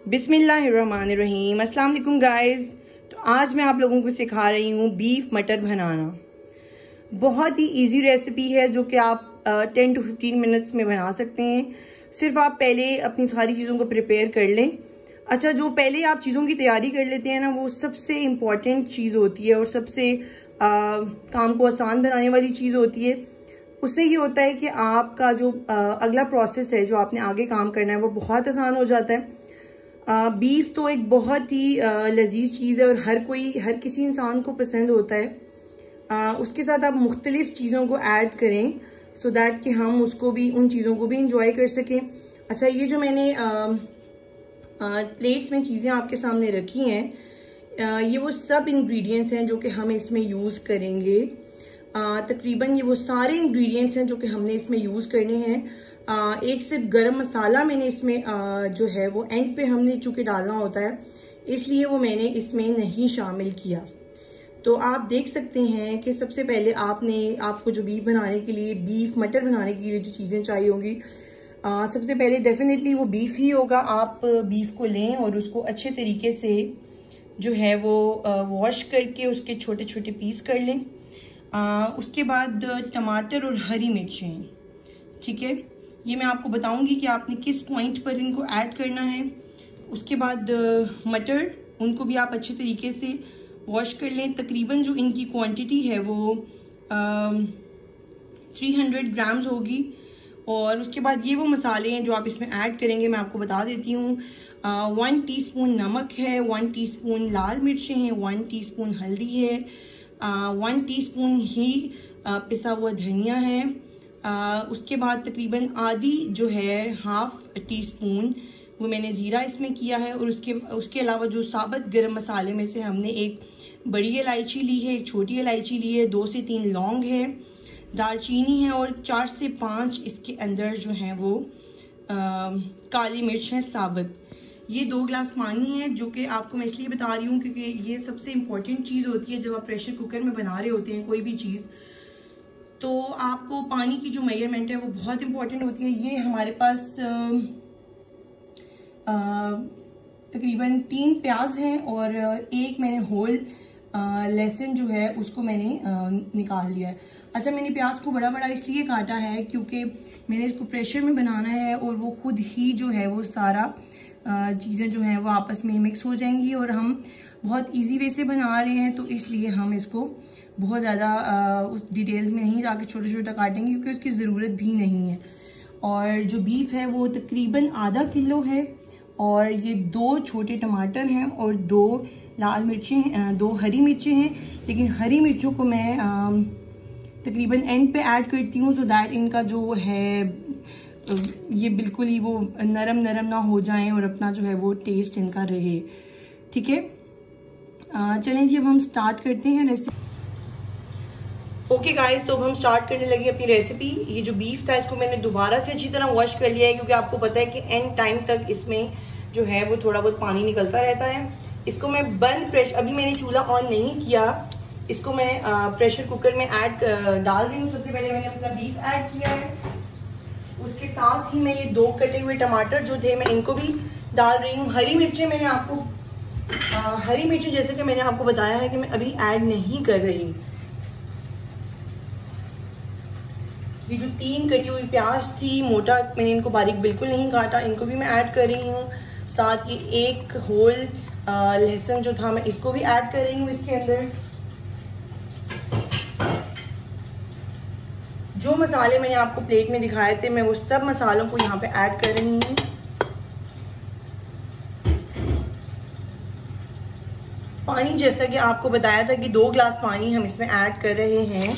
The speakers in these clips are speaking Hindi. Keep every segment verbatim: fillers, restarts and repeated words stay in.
बिस्मिल्लाहिर्रहमानिर्रहीम। अस्सलाम वालेकुम गाइस। तो आज मैं आप लोगों को सिखा रही हूँ बीफ मटर बनाना। बहुत ही इजी रेसिपी है जो कि आप टेन टू फिफ्टीन मिनट्स में बना सकते हैं। सिर्फ आप पहले अपनी सारी चीज़ों को प्रिपेयर कर लें। अच्छा, जो पहले आप चीज़ों की तैयारी कर लेते हैं ना, वो सबसे इम्पॉर्टेंट चीज़ होती है और सबसे आ, काम को आसान बनाने वाली चीज़ होती है। उससे ये होता है कि आपका जो आ, अगला प्रोसेस है, जो आपने आगे काम करना है, वो बहुत आसान हो जाता है। आ, बीफ तो एक बहुत ही लजीज चीज़ है और हर कोई हर किसी इंसान को पसंद होता है। आ, उसके साथ आप मुख्तलिफ चीज़ों को ऐड करें सो दैट कि हम उसको भी उन चीज़ों को भी इंजॉय कर सकें। अच्छा, ये जो मैंने प्लेट्स में चीज़ें आपके सामने रखी हैं, आ, ये वो सब इंग्रेडिएंट्स हैं जो कि हम इसमें यूज़ करेंगे। तकरीबन ये वो सारे इंग्रेडिएंट्स हैं जो कि हमने इसमें यूज़ करने हैं। आ, एक सिर्फ गरम मसाला मैंने इसमें आ, जो है वो एंड पे हमने चूँकि डालना होता है, इसलिए वो मैंने इसमें नहीं शामिल किया। तो आप देख सकते हैं कि सबसे पहले आपने आपको जो बीफ बनाने के लिए बीफ मटर बनाने के लिए जो चीज़ें चाहिए होंगी, आ, सबसे पहले डेफिनेटली वो बीफ ही होगा। आप बीफ को लें और उसको अच्छे तरीके से जो है वो वॉश करके उसके छोटे छोटे पीस कर लें। आ, उसके बाद टमाटर और हरी मिर्चें, ठीक है, ये मैं आपको बताऊंगी कि आपने किस पॉइंट पर इनको ऐड करना है। उसके बाद मटर, उनको भी आप अच्छे तरीके से वॉश कर लें। तकरीबन जो इनकी क्वांटिटी है वो थ्री हंड्रेड ग्राम्स होगी। और उसके बाद ये वो मसाले हैं जो आप इसमें ऐड करेंगे, मैं आपको बता देती हूँ। वन टीस्पून नमक है, वन टीस्पून लाल मिर्चें हैं, वन टीस्पून हल्दी है, वन टीस्पून ही पिसा हुआ धनिया है। आ, उसके बाद तकरीबन आधी जो है हाफ टी स्पून वो मैंने ज़ीरा इसमें किया है। और उसके उसके अलावा जो साबुत गरम मसाले में से हमने एक बड़ी इलायची ली है, एक छोटी इलायची ली है, दो से तीन लौंग है, दालचीनी है और चार से पाँच इसके अंदर जो है वो आ, काली मिर्च है साबुत। ये दो गिलास पानी है जो कि आपको मैं इसलिए बता रही हूँ क्योंकि ये सबसे इम्पोर्टेंट चीज़ होती है जब आप प्रेशर कुकर में बना रहे होते हैं कोई भी चीज़। तो आपको पानी की जो मेजरमेंट है वो बहुत इंपॉर्टेंट होती है। ये हमारे पास तकरीबन तीन प्याज हैं और एक मैंने होल लहसुन जो है उसको मैंने आ, निकाल लिया है। अच्छा, मैंने प्याज को बड़ा बड़ा इसलिए काटा है क्योंकि मैंने इसको प्रेशर में बनाना है और वो खुद ही जो है वो सारा चीज़ें जो हैं वो आपस में मिक्स हो जाएंगी और हम बहुत इजी वे से बना रहे हैं, तो इसलिए हम इसको बहुत ज़्यादा उस डिटेल्स में नहीं जाके छोटा छोटा काटेंगे क्योंकि उसकी ज़रूरत भी नहीं है। और जो बीफ है वो तकरीबन आधा किलो है और ये दो छोटे टमाटर हैं और दो लाल मिर्चें, दो हरी मिर्चें हैं। लेकिन हरी मिर्चों को मैं तकरीबन एंड पे ऐड करती हूँ सो दैट इनका जो है ये बिल्कुल ही वो नरम नरम ना हो जाएं और अपना जो है वो टेस्ट इनका रहे, ठीक है। चलें जी, अब हम स्टार्ट करते हैं रेसिपी। ओके गाइस, तो अब हम स्टार्ट करने लगे अपनी रेसिपी। ये जो बीफ था इसको मैंने दोबारा से अच्छी तरह वॉश कर लिया है क्योंकि आपको पता है कि एंड टाइम तक इसमें जो है वो थोड़ा बहुत पानी निकलता रहता है। इसको मैं बंद प्रेशर, अभी मैंने चूल्हा ऑन नहीं किया, इसको मैं आ, प्रेशर कुकर में ऐड डाल रही हूँ। सबसे पहले मैंने अपना बीफ ऐड किया है, उसके साथ ही मैं ये दो कटे हुए टमाटर जो थे मैं इनको भी डाल रही हूँ। हरी मिर्चें मैंने आपको आ, हरी मिर्चें जैसे कि मैंने आपको बताया है कि मैं अभी ऐड नहीं कर रही। ये जो तीन कटी हुई प्याज थी मोटा, मैंने इनको बारीक बिल्कुल नहीं काटा, इनको भी मैं ऐड कर रही हूँ। साथ ही एक होल लहसुन जो था मैं इसको भी ऐड कर रही हूँ इसके अंदर। जो मसाले मैंने आपको प्लेट में दिखाए थे मैं वो सब मसालों को यहाँ पे ऐड कर रही हूँ। पानी जैसा कि आपको बताया था कि दो गिलास पानी हम इसमें ऐड कर रहे हैं।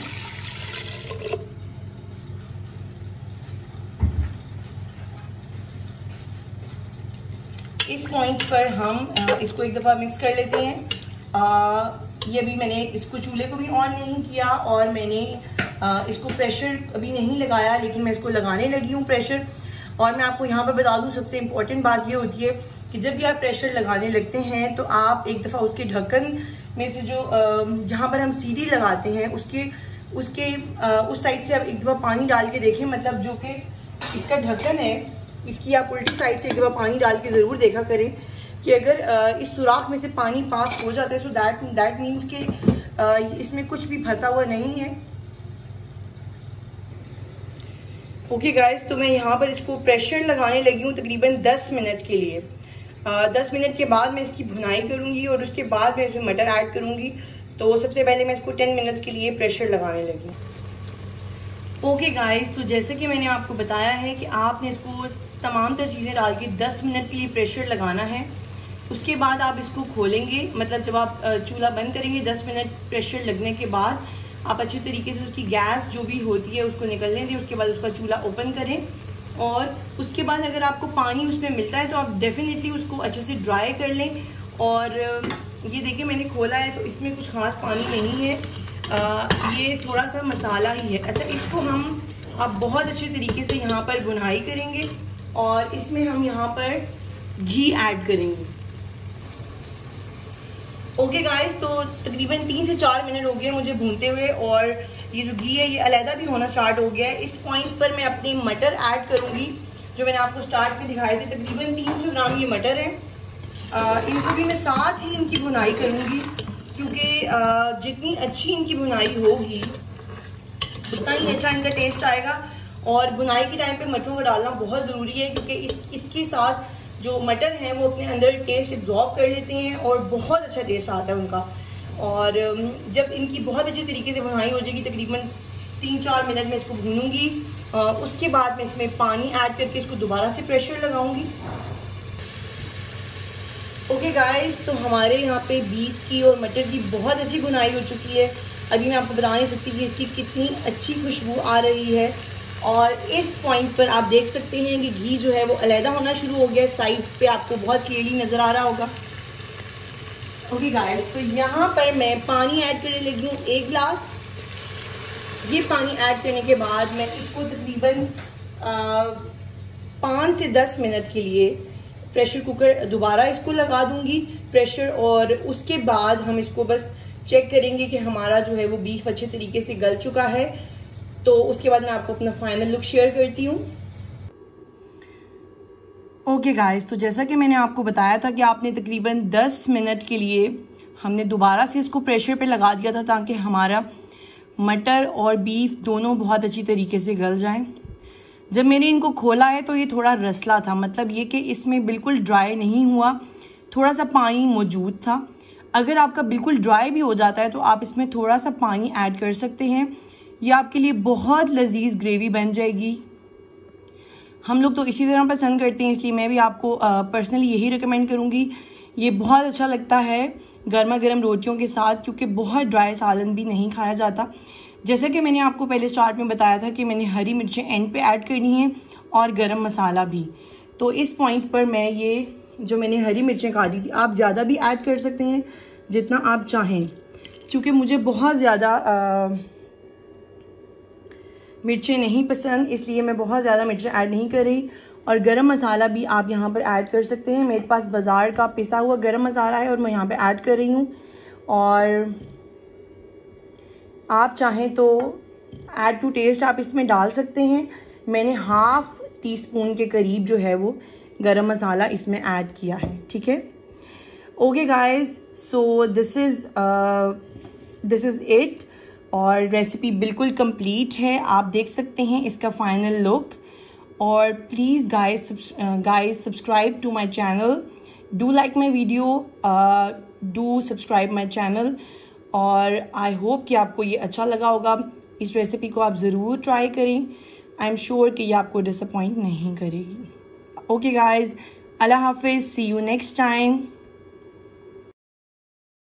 इस पॉइंट पर हम इसको एक दफ़ा मिक्स कर लेते हैं। आ, ये अभी मैंने इसको चूल्हे को भी ऑन नहीं किया और मैंने आ, इसको प्रेशर अभी नहीं लगाया, लेकिन मैं इसको लगाने लगी हूँ प्रेशर। और मैं आपको यहाँ पर बता दूँ सबसे इम्पोर्टेंट बात ये होती है कि जब भी आप प्रेशर लगाने लगते हैं तो आप एक दफ़ा उसके ढक्कन में से जो जहाँ पर हम सीटी लगाते हैं उसके उसके उस साइड से आप एक दफ़ा पानी डाल के देखें, मतलब जो कि इसका ढक्कन है इसकी आप उल्टी साइड से एक दफ़ा पानी डाल के ज़रूर देखा करें कि अगर इस सुराख में से पानी पास हो जाता है सो दैट दैट मीन्स कि इसमें कुछ भी फंसा हुआ नहीं है। ओके गाइस, तो मैं यहाँ पर इसको प्रेशर लगाने लगी हूँ तकरीबन दस मिनट के लिए। दस मिनट के बाद मैं इसकी भुनाई करूँगी और उसके बाद मैं इसमें मटर ऐड करूँगी। तो सबसे पहले मैं इसको टेन मिनट्स के लिए प्रेशर लगाने लगी। ओके गाइस, तो जैसे कि मैंने आपको बताया है कि आपने इसको तमाम तर चीज़ें डाल के दस मिनट के लिए प्रेशर लगाना है। उसके बाद आप इसको खोलेंगे, मतलब जब आप चूल्हा बंद करेंगे दस मिनट प्रेशर लगने के बाद आप अच्छे तरीके से उसकी गैस जो भी होती है उसको निकलने दें। उसके बाद उसका चूल्हा ओपन करें और उसके बाद अगर आपको पानी उसमें मिलता है तो आप डेफिनेटली उसको अच्छे से ड्राई कर लें। और ये देखिए मैंने खोला है तो इसमें कुछ खास पानी नहीं है, आ, ये थोड़ा सा मसाला ही है। अच्छा, इसको हम अब बहुत अच्छे तरीके से यहाँ पर भुनाई करेंगे और इसमें हम यहाँ पर घी ऐड करेंगे। ओके गाइस, तो तकरीबन तीन से चार मिनट हो गए मुझे भूनते हुए और ये जो घी है ये अलहदा भी होना स्टार्ट हो गया है। इस पॉइंट पर मैं अपनी मटर ऐड करूँगी जो मैंने आपको स्टार्ट में दिखाए थे। तकरीबन तीन सौ ग्राम ये मटर है। आ, इनको भी मैं साथ ही इनकी भुनाई करूँगी क्योंकि जितनी अच्छी इनकी भुनाई होगी उतना ही अच्छा इनका टेस्ट आएगा। और भुनाई के टाइम पे मटरों को डालना बहुत ज़रूरी है क्योंकि इस इसके साथ जो मटर हैं वो अपने अंदर टेस्ट एब्जॉर्ब कर लेते हैं और बहुत अच्छा टेस्ट आता है उनका। और जब इनकी बहुत अच्छे तरीके से भुनाई हो जाएगी, तकरीबन तीन चार मिनट में इसको भूनूंगी, उसके बाद मैं इसमें पानी ऐड करके इसको दोबारा से प्रेशर लगाऊंगी। ओके गाइस, तो हमारे यहाँ पे बीफ की और मटर की बहुत अच्छी भुनाई हो चुकी है। अभी मैं आपको बता नहीं सकती कि इसकी कितनी अच्छी खुशबू आ रही है। और इस पॉइंट पर आप देख सकते हैं कि घी जो है वो अलहदा होना शुरू हो गया है। साइड्स पे आपको बहुत क्लियरली नजर आ रहा होगा। ओके गाइस, तो यहाँ पर मैं पानी ऐड करने लगी हूँ एक गिलास। ये पानी ऐड करने के बाद मैं इसको तकरीबन पाँच से दस मिनट के लिए प्रेशर कुकर दोबारा इसको लगा दूंगी प्रेशर। और उसके बाद हम इसको बस चेक करेंगे कि हमारा जो है वो बीफ अच्छे तरीके से गल चुका है। तो उसके बाद मैं आपको अपना फाइनल लुक शेयर करती हूँ। ओके गाइस, तो जैसा कि मैंने आपको बताया था कि आपने तकरीबन दस मिनट के लिए हमने दोबारा से इसको प्रेशर पे लगा दिया था ताकि हमारा मटर और बीफ दोनों बहुत अच्छी तरीके से गल जाएं। जब मैंने इनको खोला है तो ये थोड़ा रसला था, मतलब ये कि इसमें बिल्कुल ड्राई नहीं हुआ, थोड़ा सा पानी मौजूद था। अगर आपका बिल्कुल ड्राई भी हो जाता है तो आप इसमें थोड़ा सा पानी ऐड कर सकते हैं। ये आपके लिए बहुत लजीज ग्रेवी बन जाएगी। हम लोग तो इसी तरह पसंद करते हैं, इसलिए मैं भी आपको पर्सनली यही रिकमेंड करूँगी। ये बहुत अच्छा लगता है गर्मा गर्म रोटियों के साथ क्योंकि बहुत ड्राई सालन भी नहीं खाया जाता। जैसे कि मैंने आपको पहले स्टार्ट में बताया था कि मैंने हरी मिर्चें एंड पे ऐड करनी है और गरम मसाला भी। तो इस पॉइंट पर मैं ये जो मैंने हरी मिर्चें काटी थी, आप ज़्यादा भी ऐड कर सकते हैं जितना आप चाहें, क्योंकि मुझे बहुत ज़्यादा मिर्चें नहीं पसंद, इसलिए मैं बहुत ज़्यादा मिर्चें ऐड नहीं कर रही। और गरम मसाला भी आप यहाँ पर ऐड कर सकते हैं। मेरे पास बाज़ार का पिसा हुआ गरम मसाला है और मैं यहाँ पे ऐड कर रही हूँ। और आप चाहें तो ऐड टू टेस्ट आप इसमें डाल सकते हैं। मैंने हाफ टी स्पून के करीब जो है वो गरम मसाला इसमें ऐड किया है, ठीक है। Okay guys, so this is this is it. और रेसिपी बिल्कुल कंप्लीट है, आप देख सकते हैं इसका फाइनल लुक। और please guys guys subscribe to my channel, do like my video, do subscribe my channel. और आई होप कि आपको ये अच्छा लगा होगा। इस रेसिपी को आप ज़रूर ट्राई करें, आई एम श्योर कि ये आपको डिसअपॉइंट नहीं करेगी। ओके गाइस, अल्लाह हाफिज़, सी यू नेक्स्ट टाइम।